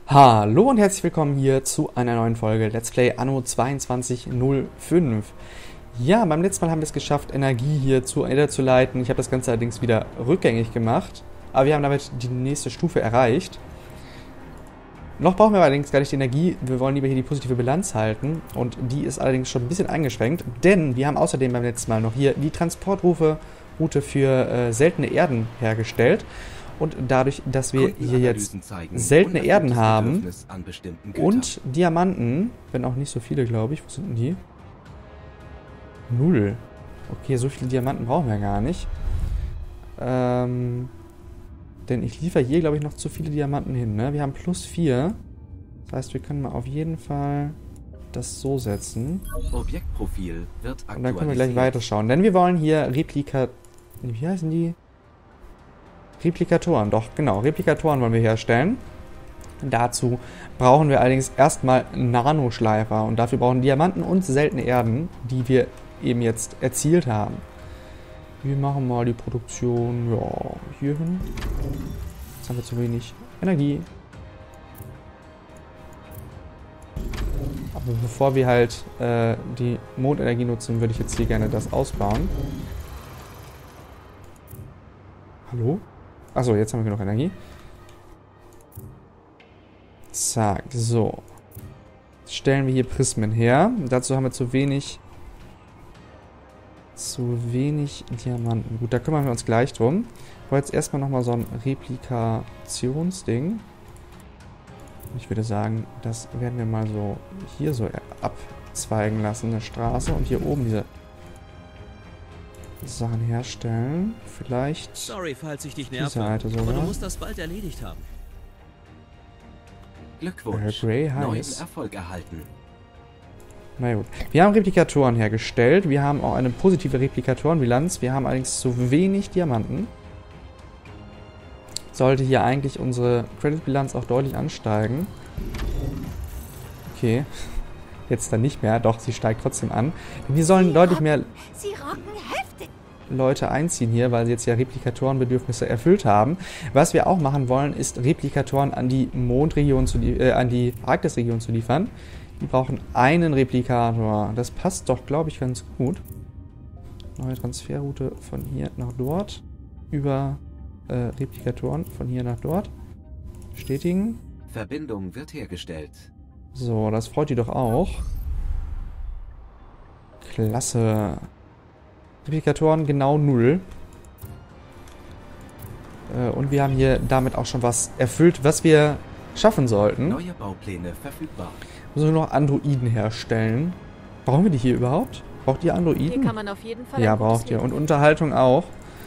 Hallo und herzlich willkommen hier zu einer neuen Folge Let's Play Anno 2205. Ja, beim letzten Mal haben wir es geschafft, Energie hier zur Erde zu leiten. Ich habe das Ganze allerdings wieder rückgängig gemacht, aber wir haben damit die nächste Stufe erreicht. Noch brauchen wir allerdings gar nicht die Energie, wir wollen lieber hier die positive Bilanz halten und die ist allerdings schon ein bisschen eingeschränkt, denn wir haben außerdem beim letzten Mal noch hier die Transportroute für seltene Erden hergestellt. Und dadurch, dass wir hier jetzt seltene Erden haben und Diamanten, wenn auch nicht so viele, glaube ich. Wo sind denn die? 0. Okay, so viele Diamanten brauchen wir gar nicht. Denn ich liefere hier, glaube ich, noch zu viele Diamanten hin, ne? Wir haben plus 4. Das heißt, wir können mal auf jeden Fall das so setzen. Objektprofil wird aktualisiert. Und dann können wir gleich weiterschauen. Denn wir wollen hier Wie heißen die? Replikatoren, doch, genau. Replikatoren wollen wir herstellen. Dazu brauchen wir allerdings erstmal Nanoschleifer. Und dafür brauchen Diamanten und seltene Erden, die wir eben jetzt erzielt haben. Wir machen mal die Produktion, ja, hier hin. Jetzt haben wir zu wenig Energie. Aber bevor wir halt die Mondenergie nutzen, würde ich jetzt hier gerne das ausbauen. Hallo? Achso, jetzt haben wir genug Energie. Zack, so. Jetzt stellen wir hier Prismen her. Dazu haben wir zu wenig Diamanten. Gut, da kümmern wir uns gleich drum. Ich wollte jetzt erstmal nochmal so ein Replikationsding. Ich würde sagen, das werden wir mal so hier so abzweigen lassen, eine Straße. Und hier oben diese Sachen herstellen. Vielleicht Sorry, falls ich dich die nerve, Seite aber sogar. du musst das bald erledigt haben. Glückwunsch. Grey Neuen heiß. Erfolg erhalten. Na gut. Wir haben Replikatoren hergestellt. Wir haben auch eine positive Replikatorenbilanz. Wir haben allerdings zu wenig Diamanten. Sollte hier eigentlich unsere Credit-Bilanz auch deutlich ansteigen. Okay. Jetzt dann nicht mehr. Doch, sie steigt trotzdem an. Denn hier sollen deutlich mehr Sie rocken heftig. Leute einziehen hier, weil sie jetzt ja Replikatorenbedürfnisse erfüllt haben. Was wir auch machen wollen, ist Replikatoren an die Mondregion an die Arktisregion zu liefern. Die brauchen einen Replikator. Das passt doch, glaube ich, ganz gut. Neue Transferroute von hier nach dort. Über Replikatoren von hier nach dort. Bestätigen. Verbindung wird hergestellt. So, das freut die doch auch. Klasse. Replikatoren genau 0. Und wir haben hier damit auch schon was erfüllt, was wir schaffen sollten. Neue Baupläne verfügbar. Müssen wir noch Androiden herstellen. Brauchen wir die hier überhaupt? Braucht ihr Hier Androiden? kann man auf jeden Fall Ja, ein gutes braucht ihr. Leben Und Unterhaltung auch.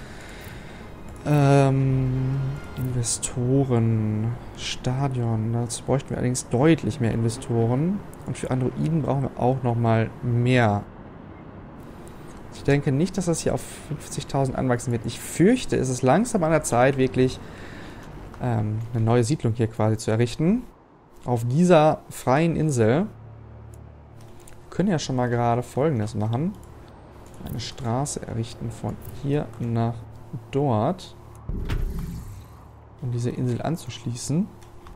Investoren. Stadion. Dazu bräuchten wir allerdings deutlich mehr Investoren. Und für Androiden brauchen wir auch nochmal mehr. Ich denke nicht, dass das hier auf 50.000 anwachsen wird. Ich fürchte, es ist langsam an der Zeit, wirklich eine neue Siedlung hier quasi zu errichten. Auf dieser freien Insel. Wir können ja schon mal gerade Folgendes machen. Eine Straße errichten von hier nach dort. Um diese Insel anzuschließen.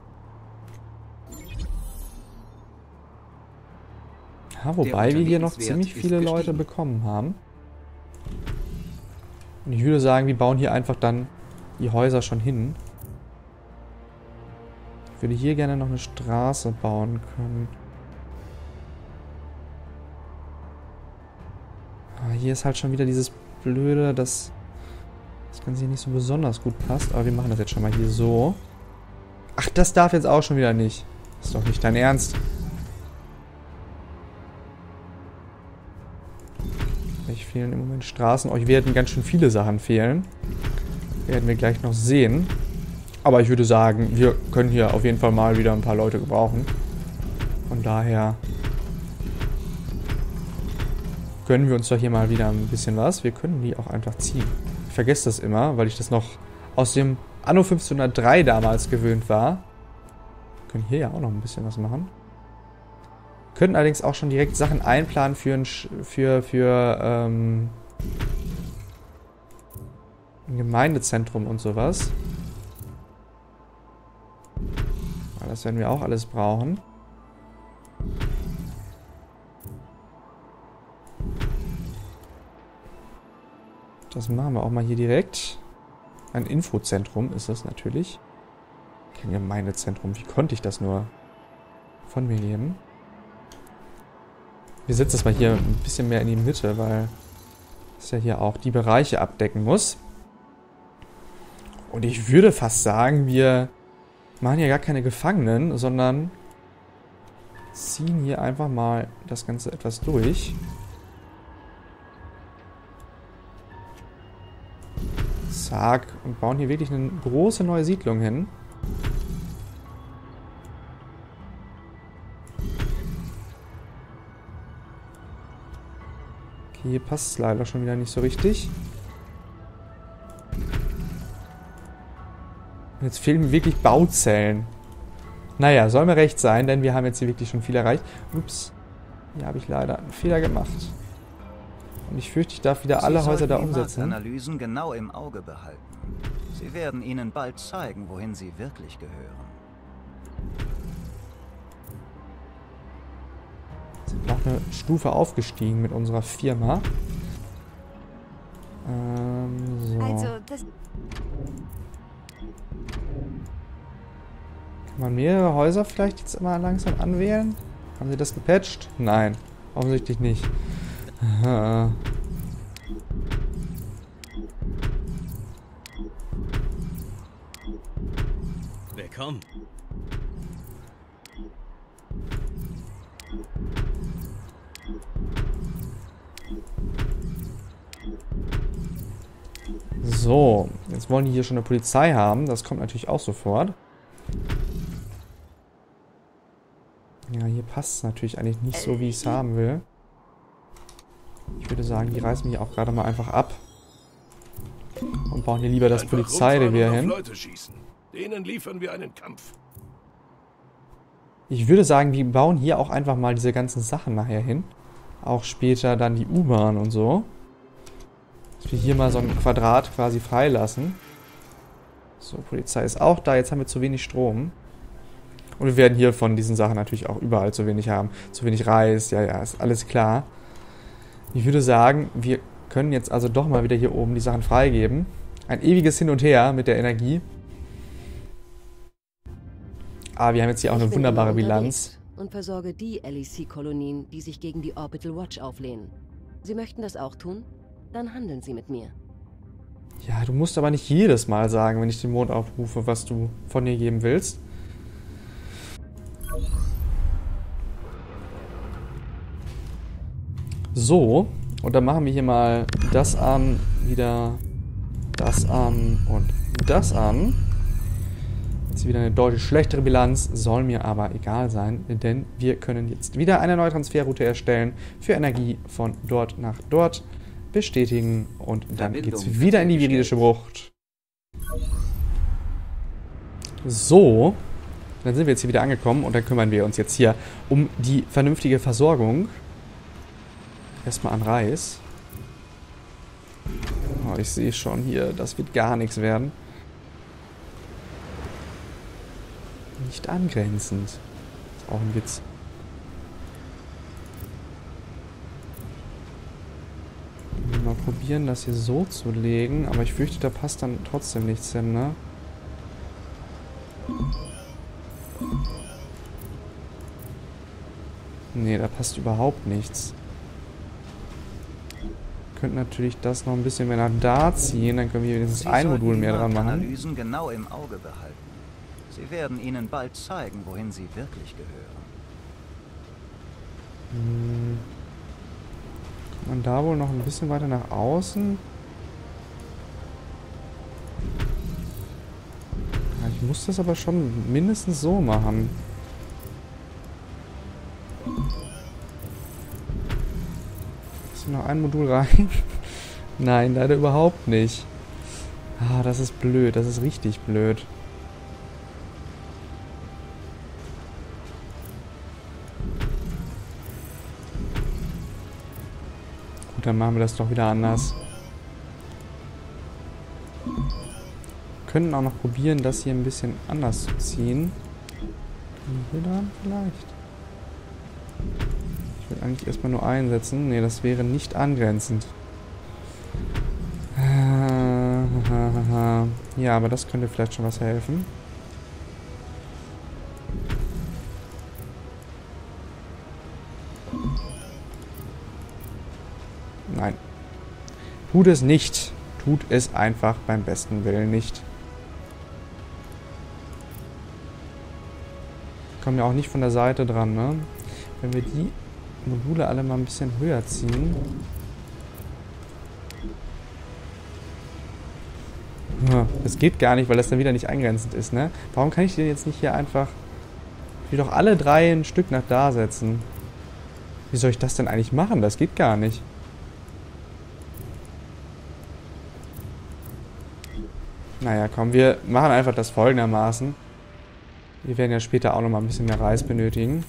Ja, wobei wir hier noch ziemlich viele Leute bekommen haben. Und ich würde sagen, wir bauen hier einfach dann die Häuser schon hin. Ich würde hier gerne noch eine Straße bauen können. Aber hier ist halt schon wieder dieses Blöde, dass das Ganze hier nicht so besonders gut passt. Aber wir machen das jetzt schon mal hier so. Ach, das darf jetzt auch schon wieder nicht. Ist doch nicht dein Ernst. Euch fehlen im Moment Straßen. Euch werden ganz schön viele Sachen fehlen. Werden wir gleich noch sehen. Aber ich würde sagen, wir können hier auf jeden Fall mal wieder ein paar Leute gebrauchen. Von daher gönnen wir uns doch hier mal wieder ein bisschen was. Wir können die auch einfach ziehen. Ich vergesse das immer, weil ich das noch aus dem Anno 1503 damals gewöhnt war. Wir können hier ja auch noch ein bisschen was machen. Können allerdings auch schon direkt Sachen einplanen für ein Gemeindezentrum und sowas. Weil das werden wir auch alles brauchen. Das machen wir auch mal hier direkt. Ein Infozentrum ist das natürlich. Kein Gemeindezentrum. Wie konnte ich das nur von mir geben? Wir setzen das mal hier ein bisschen mehr in die Mitte, weil es ja hier auch die Bereiche abdecken muss. Und ich würde fast sagen, wir machen ja gar keine Gefangenen, sondern ziehen hier einfach mal das Ganze etwas durch. Zack. Und bauen hier wirklich eine große neue Siedlung hin. Okay, hier passt es leider schon wieder nicht so richtig. Jetzt fehlen mir wirklich Bauzellen. Naja, soll mir recht sein, denn wir haben jetzt hier wirklich schon viel erreicht. Ups, hier habe ich leider einen Fehler gemacht. Und ich fürchte, ich darf wieder alle Häuser da umsetzen. Analysen genau im Auge behalten. Sie werden Ihnen bald zeigen, wohin Sie wirklich gehören. Sind noch eine Stufe aufgestiegen mit unserer Firma. So. Also, das... Kann man mehrere Häuser vielleicht jetzt immer langsam anwählen? Haben sie das gepatcht? Nein, offensichtlich nicht. Aha. Willkommen. So, jetzt wollen die hier schon eine Polizei haben. Das kommt natürlich auch sofort. Ja, hier passt es natürlich eigentlich nicht so, wie ich es haben will. Ich würde sagen, die reißen mich auch gerade mal einfach ab. Und bauen hier lieber das Polizeirevier hin. Leute schießen. Denen liefern wir einen Kampf. Ich würde sagen, wir bauen hier auch einfach mal diese ganzen Sachen nachher hin. Auch später dann die U-Bahn und so. Dass wir hier mal so ein Quadrat quasi freilassen. So, Polizei ist auch da. Jetzt haben wir zu wenig Strom. Und wir werden hier von diesen Sachen natürlich auch überall zu wenig haben. Zu wenig Reis, ja, ist alles klar. Ich würde sagen, wir können jetzt also doch mal wieder hier oben die Sachen freigeben. Ein ewiges Hin und Her mit der Energie. Aber wir haben jetzt hier auch eine wunderbare Bilanz. Und versorge die LEC-Kolonien, die sich gegen die Orbital Watch auflehnen. Sie möchten das auch tun? Dann handeln Sie mit mir. Ja, du musst aber nicht jedes Mal sagen, wenn ich den Mond aufrufe, was du von dir geben willst. So, und dann machen wir hier mal das an, wieder das an und das an. Jetzt wieder eine deutlich schlechtere Bilanz, soll mir aber egal sein, denn wir können jetzt wieder eine neue Transferroute erstellen für Energie von dort nach dort, bestätigen und dann geht es wieder in die viridische Bucht. So, dann sind wir jetzt hier wieder angekommen und dann kümmern wir uns jetzt hier um die vernünftige Versorgung. Erstmal an Reis. Oh, ich sehe schon hier, das wird gar nichts werden. Nicht angrenzend. Das ist auch ein Witz. Mal probieren, das hier so zu legen, aber ich fürchte, da passt dann trotzdem nichts hin, ne? Nee, da passt überhaupt nichts. Wir könnten natürlich das noch ein bisschen mehr nach da ziehen, dann können wir wenigstens ein Modul mehr dran machen. Analysen genau im Auge behalten. Sie werden Ihnen bald zeigen, wohin Sie wirklich gehören. Kann man da wohl noch ein bisschen weiter nach außen? Ja, ich muss das aber schon mindestens so machen. Ist noch ein Modul rein? Nein, leider überhaupt nicht. Ah, das ist blöd. Das ist richtig blöd. Gut, dann machen wir das doch wieder anders. Wir könnten auch noch probieren, das hier ein bisschen anders zu ziehen. Hier dran vielleicht? Ich will eigentlich erstmal nur einsetzen. Ne, das wäre nicht angrenzend. Ja, aber das könnte vielleicht schon was helfen. Nein. Tut es nicht. Tut es einfach beim besten Willen nicht. Kommen ja auch nicht von der Seite dran, ne? Wenn wir die Module alle mal ein bisschen höher ziehen. Das geht gar nicht, weil das dann wieder nicht eingrenzend ist, ne? Warum kann ich den jetzt nicht hier einfach... Ich will doch alle 3 ein Stück nach da setzen. Wie soll ich das denn eigentlich machen? Das geht gar nicht. Naja, komm, wir machen einfach das folgendermaßen. Wir werden ja später auch nochmal ein bisschen mehr Reis benötigen.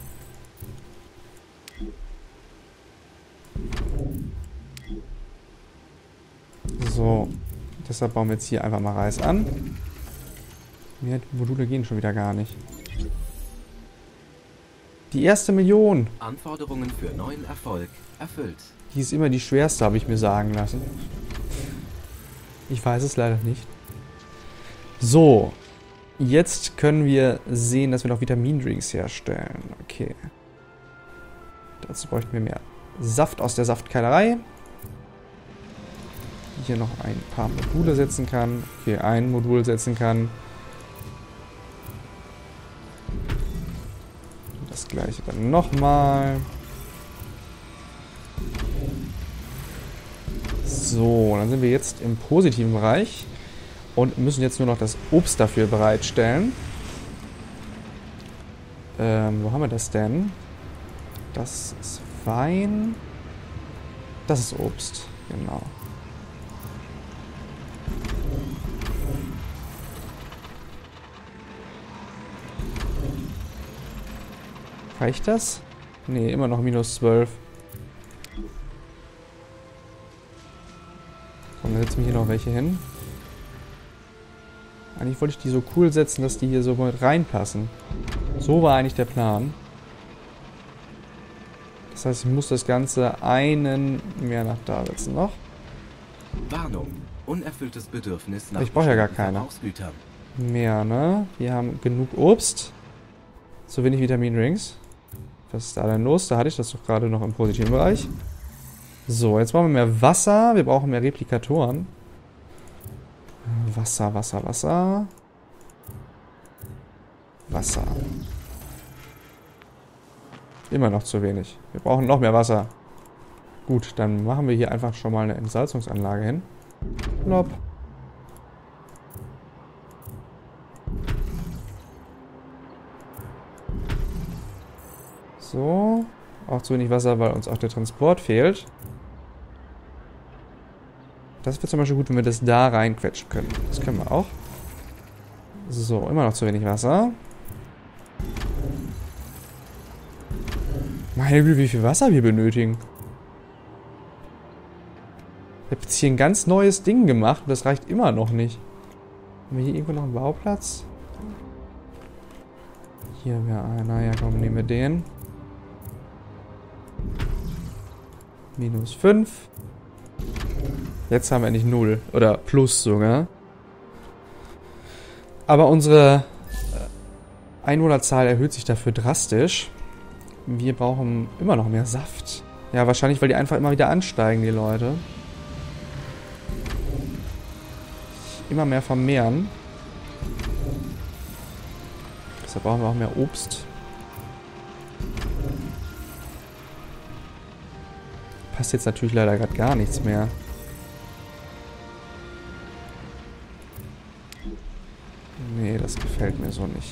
So, deshalb bauen wir jetzt hier einfach mal Reis an. Mehr Module gehen schon wieder gar nicht. Die erste Million. Anforderungen für neuen Erfolg erfüllt. Die ist immer die schwerste, habe ich mir sagen lassen. Ich weiß es leider nicht. So, jetzt können wir sehen, dass wir noch Vitamindrinks herstellen. Okay. Dazu bräuchten wir mehr Saft aus der Saftkeilerei. Hier noch ein paar Module setzen kann. Okay, ein Modul setzen kann. Das gleiche dann nochmal. So, dann sind wir jetzt im positiven Bereich. Und müssen jetzt nur noch das Obst dafür bereitstellen. Wo haben wir das denn? Das ist Wein. Das ist Obst, genau. Reicht das? Nee, immer noch minus 12. Komm, dann setzen wir hier noch welche hin. Eigentlich wollte ich die so cool setzen, dass die hier so mit reinpassen. So war eigentlich der Plan. Das heißt, ich muss das Ganze einen mehr nach da setzen noch. Warnung. Unerfülltes Bedürfnis nach Ich brauche ja gar keine. Verbrauchsgütern. Mehr, ne? Wir haben genug Obst. Zu wenig Vitaminrings. Was ist da denn los? Da hatte ich das doch gerade noch im positiven Bereich. So, jetzt brauchen wir mehr Wasser. Wir brauchen mehr Replikatoren. Wasser, Wasser, Wasser. Wasser. Immer noch zu wenig. Wir brauchen noch mehr Wasser. Gut, dann machen wir hier einfach schon mal eine Entsalzungsanlage hin. Plopp. So. Auch zu wenig Wasser, weil uns auch der Transport fehlt. Das wäre zum Beispiel gut, wenn wir das da reinquetschen können. Das können wir auch. So, immer noch zu wenig Wasser. Meine Güte, wie viel Wasser wir benötigen. Ich habe jetzt hier ein ganz neues Ding gemacht und das reicht immer noch nicht. Haben wir hier irgendwo noch einen Bauplatz? Hier wäre einer. Ja, komm, nehmen wir den. Minus 5. Jetzt haben wir endlich 0. Oder plus sogar. Aber unsere Einwohnerzahl erhöht sich dafür drastisch. Wir brauchen immer noch mehr Saft. Ja, wahrscheinlich, weil die einfach immer wieder ansteigen, die Leute. Immer mehr vermehren. Deshalb brauchen wir auch mehr Obst. Passt jetzt natürlich leider gerade gar nichts mehr. Nee, das gefällt mir so nicht.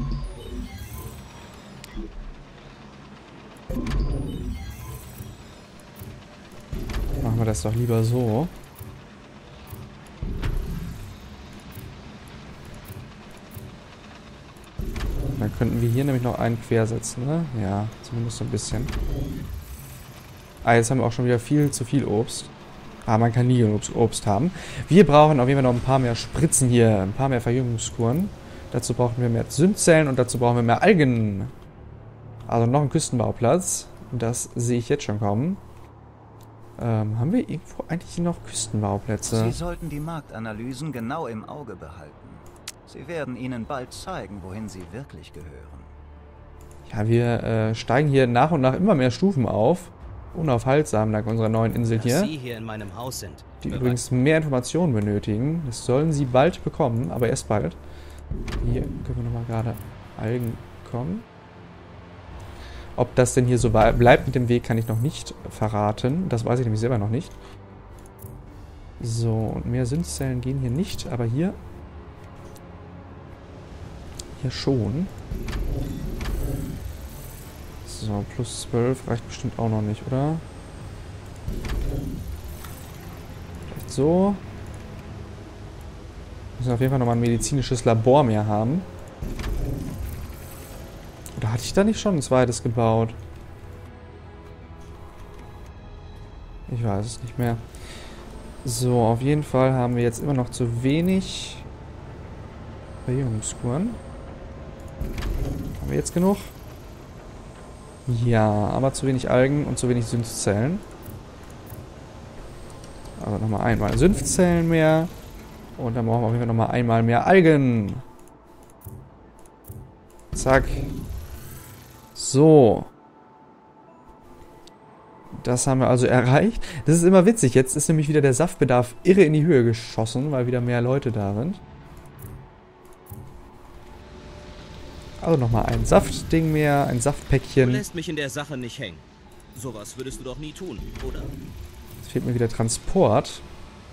Machen wir das doch lieber so. Dann könnten wir hier nämlich noch einen quersetzen, ne? Ja, zumindest so ein bisschen. Ah, jetzt haben wir auch schon wieder viel zu viel Obst. Ah, man kann nie genug Obst haben. Wir brauchen auf jeden Fall noch ein paar mehr Spritzen hier. Ein paar mehr Verjüngungskuren. Dazu brauchen wir mehr Syndzellen und dazu brauchen wir mehr Algen. Also noch ein Küstenbauplatz. Das sehe ich jetzt schon kommen. Haben wir irgendwo eigentlich noch Küstenbauplätze? Sie sollten die Marktanalysen genau im Auge behalten. Sie werden Ihnen bald zeigen, wohin Sie wirklich gehören. Ja, wir steigen hier nach und nach immer mehr Stufen auf. Unaufhaltsam dank unserer neuen Insel Dass hier. Sie hier in meinem Haus sind. Die übrigens mehr Informationen benötigen. Das sollen sie bald bekommen, aber erst bald. Hier können wir nochmal gerade Algen bekommen. Ob das denn hier so bleibt mit dem Weg, kann ich noch nicht verraten. Das weiß ich nämlich selber noch nicht. So, und mehr Syndzellen gehen hier nicht, aber hier schon. So, plus 12 reicht bestimmt auch noch nicht, oder? Vielleicht so. Müssen auf jeden Fall nochmal ein medizinisches Labor mehr haben. Oder hatte ich da nicht schon ein zweites gebaut? Ich weiß es nicht mehr. So, auf jeden Fall haben wir jetzt immer noch zu wenig Verjüngungskuren. Haben wir jetzt genug? Ja, aber zu wenig Algen und zu wenig Synthzellen. Also nochmal einmal Synthzellen mehr. Und dann brauchen wir auf jeden Fall nochmal einmal mehr Algen. Zack. So. Das haben wir also erreicht. Das ist immer witzig. Jetzt ist nämlich wieder der Saftbedarf irre in die Höhe geschossen, weil wieder mehr Leute da sind. Also nochmal ein Saftding mehr, ein Du Saftpäckchen. lässt mich in der Sache nicht hängen. Sowas würdest du doch nie tun, oder? Jetzt fehlt mir wieder Transport.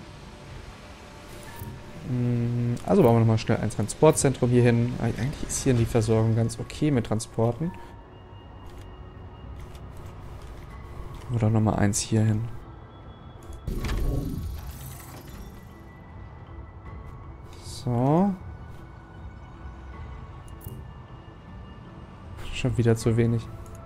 Also bauen wir nochmal schnell ein Transportzentrum hier hin. Eigentlich ist hier die Versorgung ganz okay mit Transporten. Oder nochmal eins hier hin. So. Schon wieder zu wenig.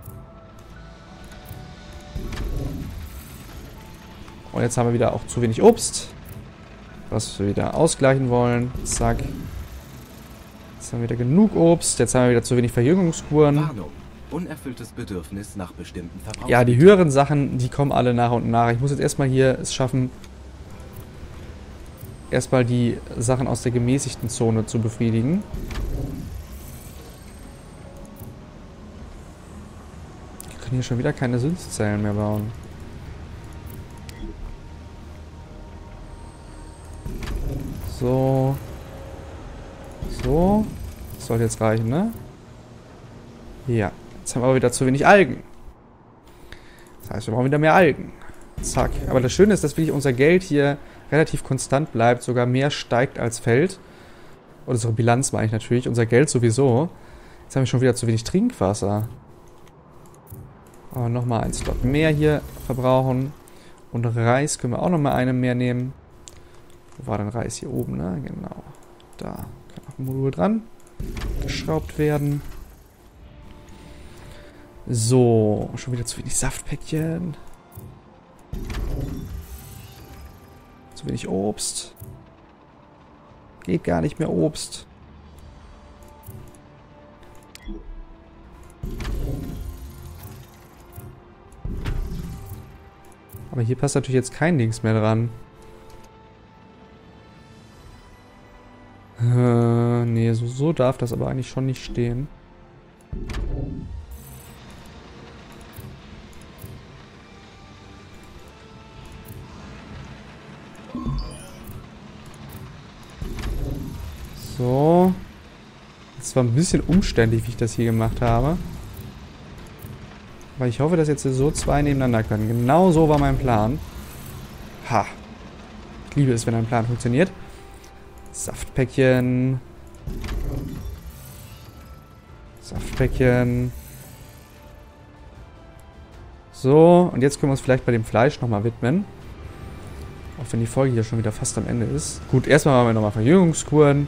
Und jetzt haben wir wieder auch zu wenig Obst. Was wir wieder ausgleichen wollen. Zack. Jetzt haben wir wieder genug Obst. Jetzt haben wir wieder zu wenig Verjüngungskuren. Warnung. Unerfülltes Bedürfnis nach bestimmten Verbrauchsgütern. Ja, die höheren Sachen, die kommen alle nach und nach. Ich muss jetzt erstmal hier es schaffen, erstmal die Sachen aus der gemäßigten Zone zu befriedigen. Wir können hier schon wieder keine Synthzellen mehr bauen. So. So. Das sollte jetzt reichen, ne? Ja. Jetzt haben wir aber wieder zu wenig Algen. Das heißt, wir brauchen wieder mehr Algen. Zack. Aber das Schöne ist, dass wirklich unser Geld hier relativ konstant bleibt, sogar mehr steigt als fällt. Oder unsere Bilanz meine ich natürlich, unser Geld sowieso. Jetzt haben wir schon wieder zu wenig Trinkwasser. Aber nochmal ein Slot mehr hier verbrauchen. Und Reis können wir auch nochmal eine mehr nehmen. Wo war denn Reis? Hier oben, ne? Genau. Da kann auch ein Modul dran geschraubt werden. So, schon wieder zu wenig Saftpäckchen. Zu wenig Obst. Geht gar nicht mehr Obst. Aber hier passt natürlich jetzt kein Dings mehr dran. Nee, so darf das aber eigentlich schon nicht stehen. So. Das war ein bisschen umständlich, wie ich das hier gemacht habe. Aber ich hoffe, dass jetzt so zwei nebeneinander können. Genau so war mein Plan. Ha. Ich liebe es, wenn ein Plan funktioniert. Saftpäckchen. Saftpäckchen. So, und jetzt können wir uns vielleicht bei dem Fleisch nochmal widmen. Auch wenn die Folge hier schon wieder fast am Ende ist. Gut, erstmal machen wir nochmal Verjüngungskuren.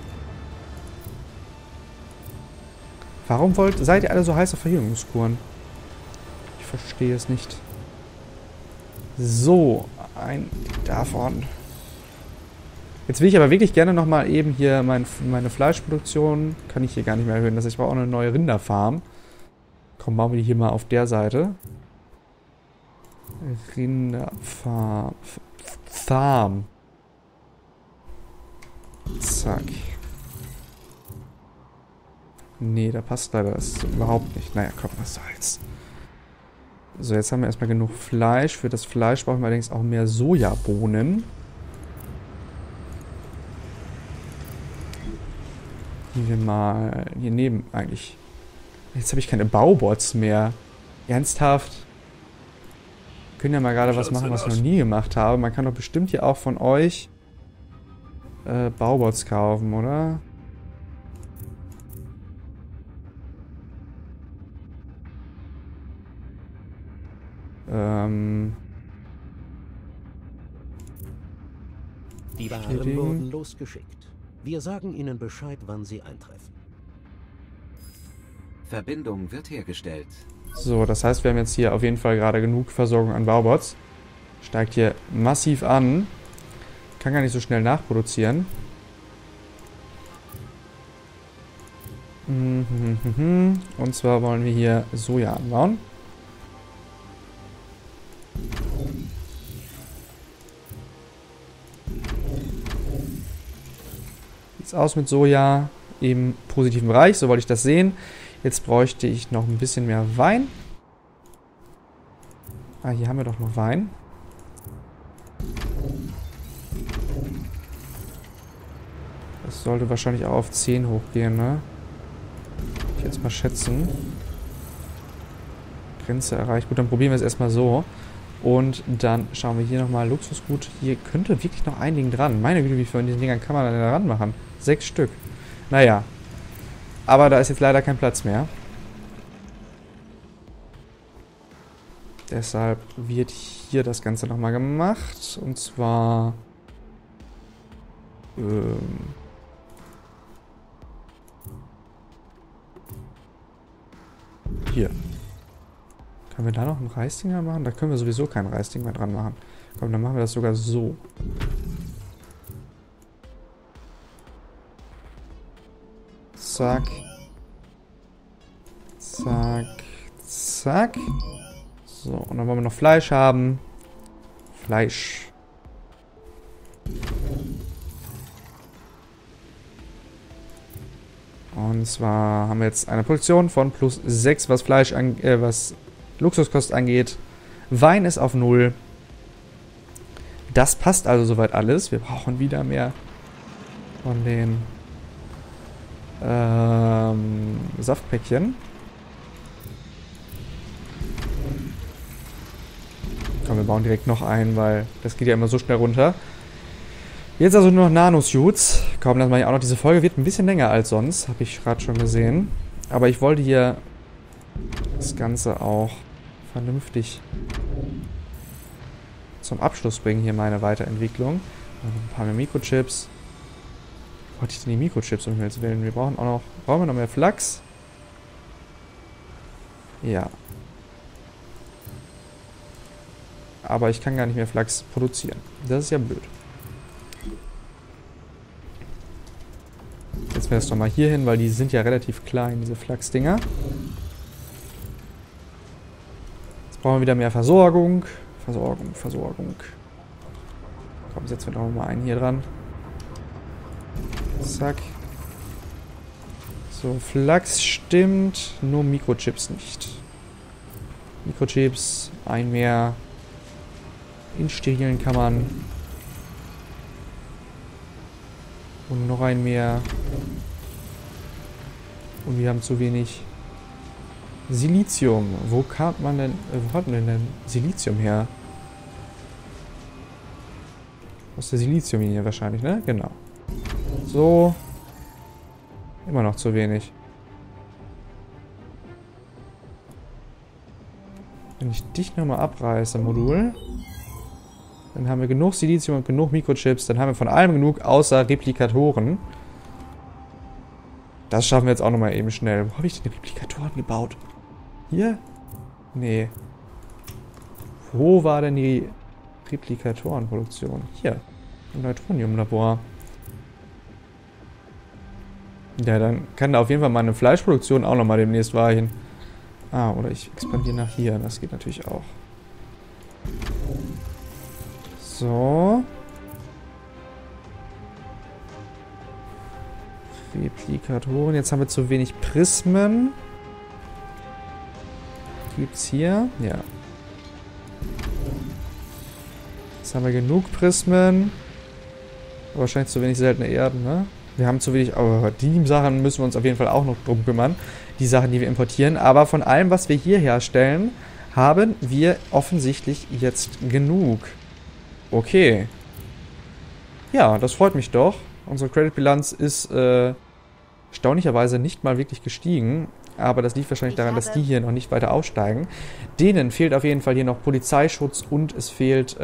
Warum seid ihr alle so heiß auf Verjüngungskuren? Ich verstehe es nicht. So, ein davon. Jetzt will ich aber wirklich gerne nochmal eben hier meine Fleischproduktion, kann ich hier gar nicht mehr erhöhen. Das heißt, ich brauche auch eine neue Rinderfarm. Komm, bauen wir die hier mal auf der Seite. Rinderfarm. Farm. Zack. Nee, da passt leider das überhaupt nicht. Naja, komm, was soll's. So, jetzt haben wir erstmal genug Fleisch. Für das Fleisch brauchen wir allerdings auch mehr Sojabohnen. Die wir mal hier neben eigentlich. Jetzt habe ich keine Baubots mehr. Ernsthaft? Wir können ja mal gerade was machen, was ich noch nie gemacht habe. Man kann doch bestimmt hier auch von euch Baubots kaufen, oder? Die Waren wurden losgeschickt. Wir sagen Ihnen Bescheid, wann sie eintreffen. Verbindung wird hergestellt. So, das heißt, wir haben jetzt hier auf jeden Fall gerade genug Versorgung an Baubots. Steigt hier massiv an. Kann gar nicht so schnell nachproduzieren. Und zwar wollen wir hier Soja anbauen. Sieht's aus mit Soja im positiven Bereich, so wollte ich das sehen. Jetzt bräuchte ich noch ein bisschen mehr Wein. Ah, hier haben wir doch noch Wein. Das sollte wahrscheinlich auch auf 10 hochgehen, ne? Ich jetzt mal schätzen. Grenze erreicht. Gut, dann probieren wir es erstmal so. Und dann schauen wir hier nochmal Luxusgut. Hier könnte wirklich noch ein Ding dran. Meine Güte, wie viel von diesen Dingern kann man denn da ran machen? 6 Stück. Naja. Aber da ist jetzt leider kein Platz mehr. Deshalb wird hier das Ganze nochmal gemacht. Und zwar... hier. Können wir da noch ein Reisding mehr machen? Da können wir sowieso kein Reisding mehr dran machen. Komm, dann machen wir das sogar so. Zack. Zack. Zack. So, und dann wollen wir noch Fleisch haben. Fleisch. Und zwar haben wir jetzt eine Produktion von plus 6, was was Luxuskost angeht. Wein ist auf 0. Das passt also soweit alles. Wir brauchen wieder mehr von den Saftpäckchen. Komm, wir bauen direkt noch ein, weil das geht ja immer so schnell runter. Jetzt also nur noch Nanosuits. Komm, das mache ich auch noch. Diese Folge wird ein bisschen länger als sonst, habe ich gerade schon gesehen. Aber ich wollte hier das Ganze auch vernünftig zum Abschluss bringen, hier meine Weiterentwicklung. Ein paar mehr Mikrochips. Wo hatte ich denn die Mikrochips, um zu wählen? Wir brauchen auch noch, noch mehr Flachs. Ja. Aber ich kann gar nicht mehr Flachs produzieren. Das ist ja blöd. Jetzt wäre es doch mal hier hin, weil die sind ja relativ klein, diese Flachsdinger. Jetzt brauchen wir wieder mehr Versorgung. Versorgung. Komm, setzen wir doch mal einen hier dran. Zack. So, Flachs stimmt, nur Mikrochips nicht. Mikrochips, ein mehr. In sterilen Kammern. Und noch ein mehr. Und wir haben zu wenig Silizium. Wo hat man denn Silizium her? Aus der Siliziumlinie wahrscheinlich, ne? Genau. So. Immer noch zu wenig. Wenn ich dich nochmal abreiße, Modul, dann haben wir genug Silizium und genug Mikrochips. Dann haben wir von allem genug, außer Replikatoren. Das schaffen wir jetzt auch nochmal eben schnell. Wo habe ich denn die Replikatoren gebaut? Hier? Nee. Wo war denn die Replikatorenproduktion? Hier. Im Neutroniumlabor. Ja, dann kann da auf jeden Fall meine Fleischproduktion auch nochmal demnächst weichen. Ah, oder ich expandiere nach hier. Das geht natürlich auch. So. Replikatoren. Jetzt haben wir zu wenig Prismen. Gibt's hier? Ja. Jetzt haben wir genug Prismen. Aber wahrscheinlich zu wenig seltene Erden, ne? Wir haben zu wenig, aber die Sachen müssen wir uns auf jeden Fall auch noch drum kümmern. Die Sachen, die wir importieren. Aber von allem, was wir hier herstellen, haben wir offensichtlich jetzt genug. Okay. Ja, das freut mich doch. Unsere Credit-Bilanz ist erstaunlicherweise nicht mal wirklich gestiegen. Aber das liegt wahrscheinlich daran, dass die hier noch nicht weiter aufsteigen. Denen fehlt auf jeden Fall hier noch Polizeischutz und es fehlt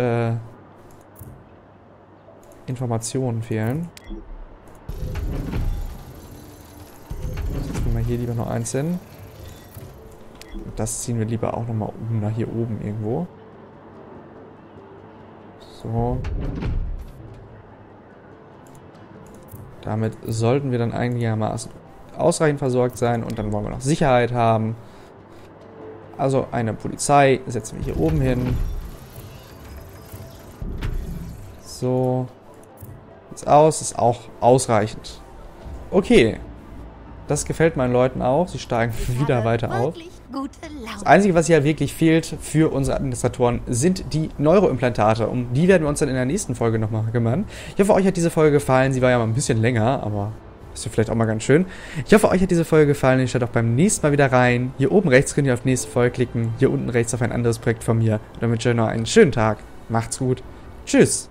Informationen fehlen. Setzen wir mal hier lieber noch eins hin. Und das ziehen wir lieber auch nochmal um nach hier oben irgendwo. So. Damit sollten wir dann einigermaßen ausreichend versorgt sein. Und dann wollen wir noch Sicherheit haben. Also eine Polizei setzen wir hier oben hin. So. Ist aus, ist auch ausreichend. Okay. Das gefällt meinen Leuten auch. Sie steigen wieder weiter auf. Das Einzige, was hier wirklich fehlt für unsere Administratoren, sind die Neuroimplantate. Um die werden wir uns dann in der nächsten Folge nochmal kümmern. Ich hoffe, euch hat diese Folge gefallen. Sie war ja mal ein bisschen länger, aber ist ja vielleicht auch mal ganz schön. Ich hoffe, euch hat diese Folge gefallen. Ich schaut auch beim nächsten Mal wieder rein. Hier oben rechts könnt ihr auf nächste Folge klicken. Hier unten rechts auf ein anderes Projekt von mir. Und dann wünsche ich euch noch einen schönen Tag. Macht's gut. Tschüss.